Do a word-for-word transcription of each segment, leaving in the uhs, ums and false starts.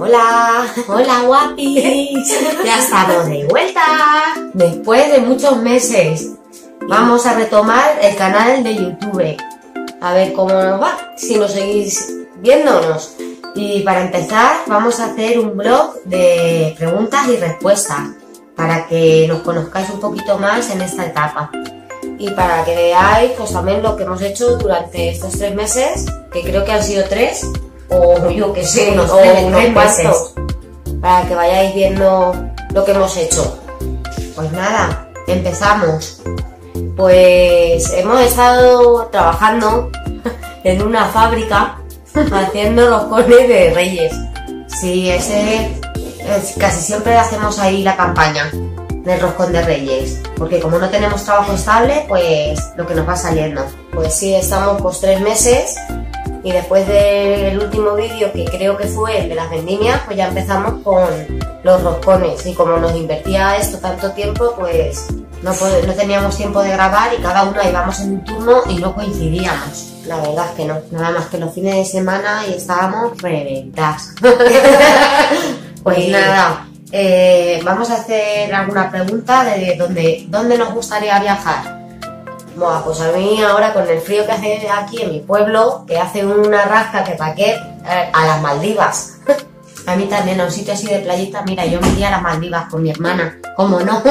Hola, hola guapis. Ya estamos de vuelta. Después de muchos meses vamos a retomar el canal de YouTube. A ver cómo nos va, si nos seguís viéndonos. Y para empezar vamos a hacer un blog de preguntas y respuestas para que nos conozcáis un poquito más en esta etapa. Y para que veáis pues también lo que hemos hecho durante estos tres meses, que creo que han sido tres, o yo que sé, unos, o tres, unos tres meses, cuantos, para que vayáis viendo lo que hemos hecho. Pues nada, empezamos. Pues hemos estado trabajando en una fábrica haciendo los cones de Reyes. Sí, ese es, casi siempre hacemos ahí la campaña del roscón de Reyes, porque como no tenemos trabajo estable, pues lo que nos va saliendo. Pues sí, estamos pues tres meses y después del último vídeo, que creo que fue el de las vendimias, pues ya empezamos con los roscones, y como nos invertía esto tanto tiempo, pues no, no teníamos tiempo de grabar y cada una íbamos en un turno y no coincidíamos. La verdad es que no, nada más que los fines de semana y estábamos reventadas. Pues sí. Nada. Eh, vamos a hacer alguna pregunta de dónde, dónde nos gustaría viajar. Bueno, pues a mí ahora con el frío que hace aquí en mi pueblo, que hace una rasca que pa' qué, eh, a las Maldivas. A mí también, a un sitio así de playita, mira, yo me iría a las Maldivas con mi hermana, ¿cómo no?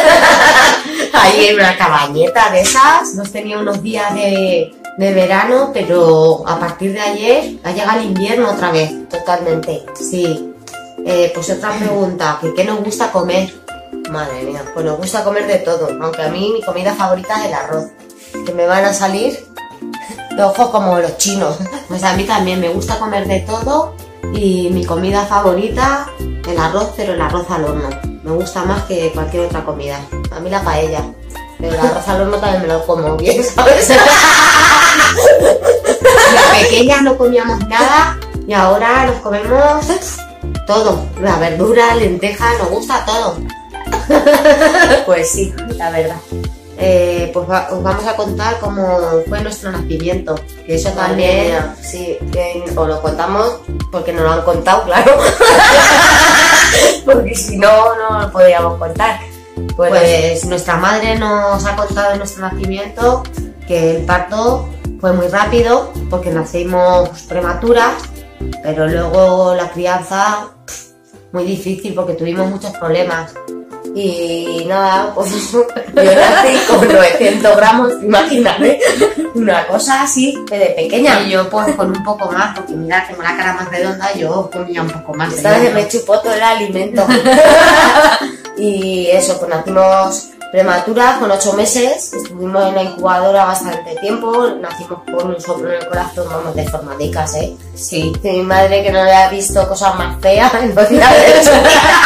Ahí en una cabañeta de esas, nos tenía unos días de, de verano, pero a partir de ayer ha llegado el invierno otra vez, totalmente, sí. Eh, pues otra pregunta, que ¿qué nos gusta comer? Madre mía, pues nos gusta comer de todo, aunque a mí mi comida favorita es el arroz, que me van a salir los ojos como los chinos. Pues a mí también me gusta comer de todo y mi comida favorita, el arroz, pero el arroz al horno. Me gusta más que cualquier otra comida. A mí la paella, pero el arroz al horno también me lo como bien, ¿sabes? De pequeña no comíamos nada y ahora nos comemos todo, la verdura, lentejas, nos gusta todo. Pues sí, la verdad. Eh, pues va, os vamos a contar cómo fue nuestro nacimiento, que eso también, mía, sí, que os lo contamos porque nos lo han contado, claro. Porque si no, no lo podríamos contar. Pues, pues nuestra madre nos ha contado de nuestro nacimiento que el parto fue muy rápido porque nacimos prematuras, pero luego la crianza muy difícil porque tuvimos muchos problemas. Y nada, pues yo nací con novecientos gramos, imagínate, una cosa así, de pequeña. Y yo pues con un poco más, porque mira, tengo la cara más redonda, yo comía un poco más. Esta vez me chupó todo el alimento. Y eso, pues nacimos prematuras, con ocho meses, estuvimos en la incubadora bastante tiempo, nacimos con un soplo en el corazón, vamos, de formadicas, ¿eh? Sí. Y mi madre, que no había visto cosas más feas, no podía ver eso.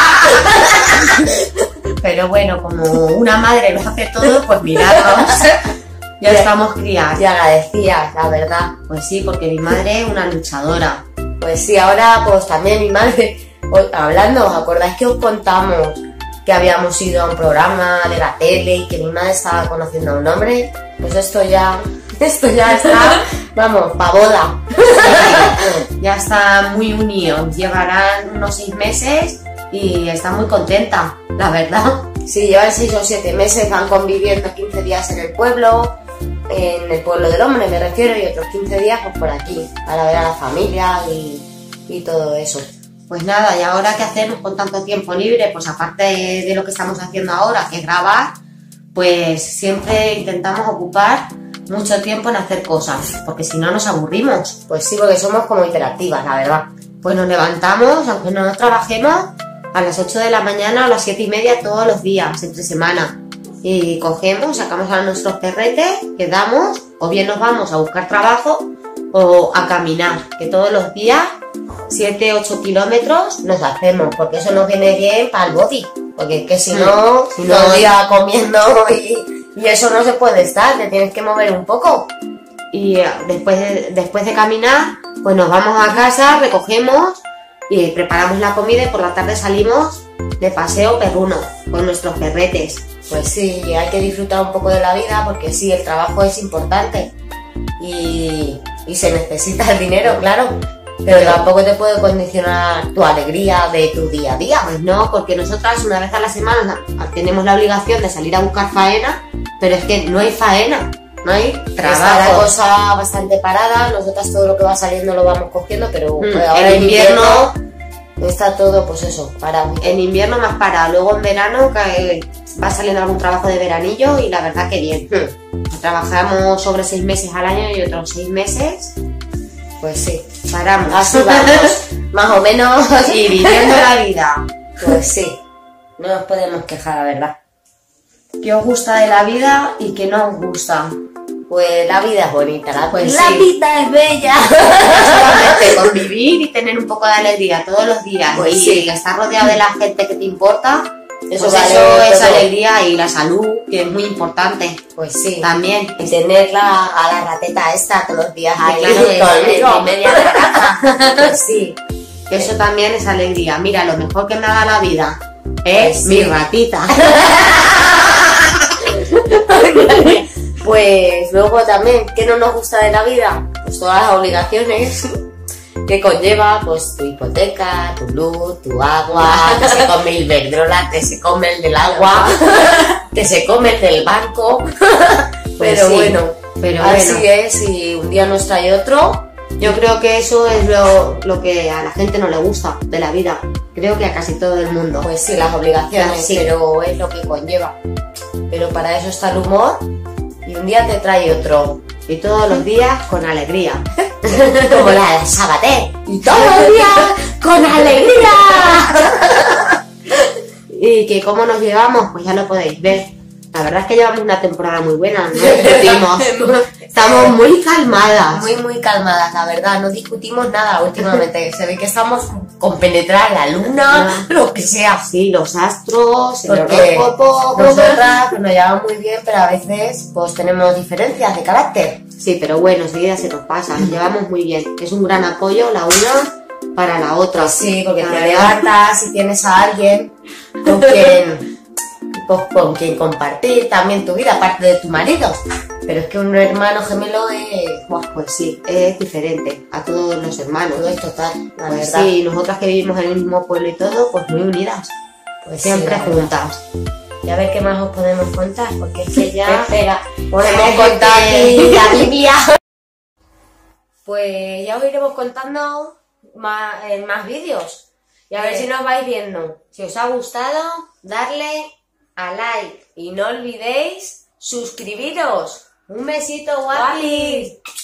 Pero bueno, como una madre lo hace todo, pues miradnos, ya estamos criadas. Y agradecidas, la verdad. Pues sí, porque mi madre es una luchadora. Pues sí, ahora pues también mi madre, hablando, ¿os acordáis que os contamos que habíamos ido a un programa de la tele y que mi madre estaba conociendo a un hombre? Pues esto ya, esto ya está, vamos, pa' boda. Sí, ya está muy unido, llevarán unos seis meses y está muy contenta, la verdad. Sí, llevan seis o siete meses, van conviviendo quince días en el pueblo, en el pueblo del hombre me refiero, y otros quince días pues por aquí, para ver a la familia y, y todo eso. Pues nada, ¿y ahora qué hacemos con tanto tiempo libre? Pues aparte de lo que estamos haciendo ahora, que es grabar, pues siempre intentamos ocupar mucho tiempo en hacer cosas, porque si no nos aburrimos. Pues sí, porque somos como interactivas, la verdad. Pues nos levantamos, aunque no trabajemos, a las ocho de la mañana o a las siete y media todos los días, entre semana. Y cogemos, sacamos a nuestros perretes, quedamos, o bien nos vamos a buscar trabajo o a caminar, que todos los días siete ocho kilómetros nos hacemos, porque eso nos viene bien para el body, porque es que si no, si no todo el día comiendo y, y eso no se puede estar, te tienes que mover un poco. Y después de, después de caminar, pues nos vamos a casa, recogemos y preparamos la comida y por la tarde salimos de paseo perruno con nuestros perretes. Pues sí, hay que disfrutar un poco de la vida porque sí, el trabajo es importante y, y se necesita el dinero, claro. Pero tampoco te puede condicionar tu alegría de tu día a día. Pues no, porque nosotras una vez a la semana tenemos la obligación de salir a buscar faena, pero es que no hay faena, no hay trabajo. Está la cosa bastante parada, nosotras todo lo que va saliendo lo vamos cogiendo, pero Mm, pues ahora en en invierno, invierno está todo, pues eso, parado. en invierno más para, luego en verano que va saliendo algún trabajo de veranillo y la verdad que bien. Hmm, Trabajamos sobre seis meses al año y otros seis meses Pues sí, paramos. así vamos, más o menos. Y viviendo la vida. Pues sí, no nos podemos quejar, la verdad. ¿Qué os gusta de la vida y qué no os gusta? Pues la vida es bonita, la, Pues la sí. vida es bella. Solamente convivir y tener un poco de alegría todos los días. Pues y sí. estar rodeado de la gente que te importa. Eso Pues vale eso es todo. alegría y la salud, que es muy importante. Pues sí. También. Y tenerla a la rateta esta todos los días ahí, Claro, conmigo. en media de la casa. Pues sí. Eso también es alegría. Mira, lo mejor que me da la vida es Pues sí. mi ratita. Pues luego también, ¿qué no nos gusta de la vida? Pues todas las obligaciones que conlleva, pues tu hipoteca, tu luz, tu agua, que se come el Iberdrola, que se come el del agua, que se come el del banco. Pero sí, bueno, pero así bueno. es, y un día nos trae otro. Yo creo que eso es lo, lo que a la gente no le gusta de la vida. Creo que a casi todo el mundo. Pues sí, las obligaciones, Sí. pero es lo que conlleva. Pero para eso está el humor, y un día te trae otro. Y todos los días con alegría. Como la de Sabater. Y todos los días con alegría. Y que cómo nos llevamos, pues ya lo podéis ver. La verdad es que llevamos una temporada muy buena, no discutimos. Estamos muy calmadas. Muy, muy calmadas, la verdad. No discutimos nada últimamente. Se ve que estamos compenetradas, la luna, lo que sea. Sí, los astros, el Porque horóscopo. nosotras pues, nos llevamos muy bien, pero a veces pues tenemos diferencias de carácter. Sí, pero bueno, enseguida se nos pasa. Nos llevamos muy bien. Es un gran apoyo la una para la otra. Sí, porque La te verdad. levantas y tienes a alguien con quien, pues, con quien compartir también tu vida, aparte de tu marido. Pero es que un hermano gemelo es... Buah, pues sí, es diferente a todos los hermanos. Todo es total, la Pues verdad. sí, nosotras que vivimos en el mismo pueblo y todo, pues muy unidas. Pues sí, Siempre la verdad. juntas. Y a ver qué más os podemos contar, porque es que ya... Espera, Podemos podemos contar contar aquí la Biblia. Pues ya os iremos contando más, en más vídeos. Y a ver Eh. si nos vais viendo. Si os ha gustado, darle a like. Y no olvidéis suscribiros. Un besito, guapis.